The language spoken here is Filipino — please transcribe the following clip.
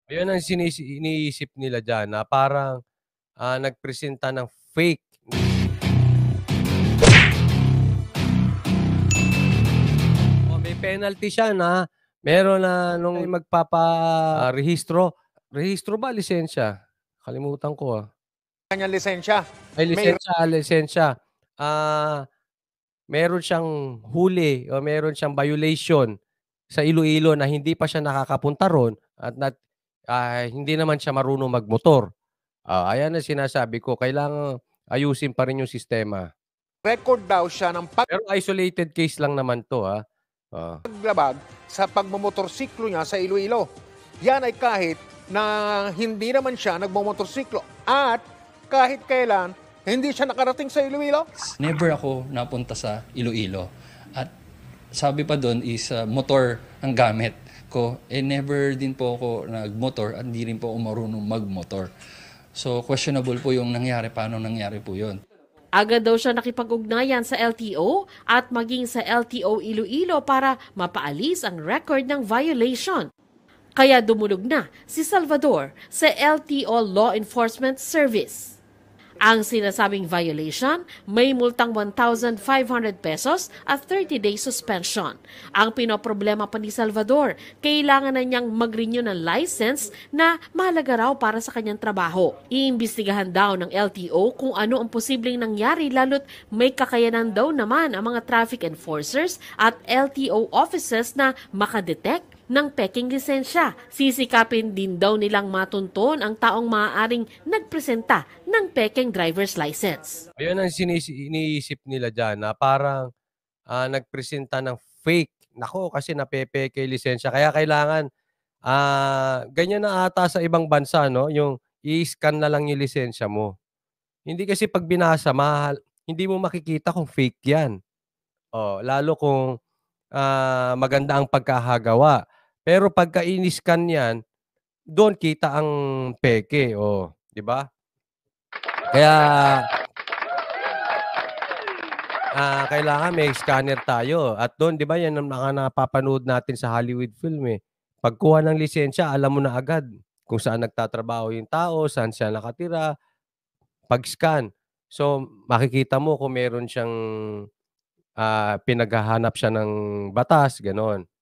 Ayun ang iniisip nila diyan na parang, nagpresenta ng fake. O may penalty siya na meron na nung rehistro. Rehistro ba, lisensya? Kalimutan ko, Kanyang lisensya. Ay May lisensya. Ah, meron siyang huli o meron siyang violation sa Iloilo na hindi pa siya nakakapunta ro'n at hindi naman siya marunong magmotor. Ayan ang sinasabi ko, kailangang ayusin pa rin yung sistema. record daw siya ng Pero isolated case lang naman 'to, oo. paglabag sa pagmomotorsiklo niya sa Iloilo. Yan ay kahit na hindi naman siya nagmomotorsiklo at kahit kailan hindi siya nakarating sa Iloilo. Never ako napunta sa Iloilo. At sabi pa doon is motor ang gamit ko. Never din po ako nagmotor at hindi rin po ako marunong magmotor. So questionable po yung nangyari, paano nangyari po yun. Agad daw siya nakipag-ugnayan sa LTO at maging sa LTO Iloilo para mapaalis ang record ng violation. Kaya dumulog na si Salvador sa LTO Law Enforcement Service. Ang sinasabing violation, may multang 1,500 pesos at 30-day suspension. Ang pinoproblema pa ni Salvador, kailangan na niyang mag-renew ng license na mahalaga raw para sa kanyang trabaho. Iimbestigahan daw ng LTO kung ano ang posibleng nangyari lalo't may kakayanan daw naman ang mga traffic enforcers at LTO officers na makadetect ng peking lisensya. Sisikapin din daw nilang matunton ang taong maaaring nagpresenta ng peking driver's license. Ayun ang iniisip nila diyan na parang, nagpresenta ng fake. Naku, kasi napepeke lisensya kaya kailangan, ganyan na ata sa ibang bansa 'no, yung i-scan na lang yung lisensya mo. Hindi kasi 'pag binasa hindi mo makikita kung fake 'yan. Lalo kung, maganda ang pagkakagawa. Pero pagka ini-scan 'yan, do'n kita ang peke, 'di ba? Kaya, kailangan may scanner tayo at do'n 'di ba 'yan ang mga napapanood natin sa Hollywood film, eh. Pagkuha ng lisensya alam mo na agad kung saan nagtatrabaho yung tao, saan siya nakatira, pag-scan. So, makikita mo kung meron siyang, pinaghahanap siya ng batas, gano'n.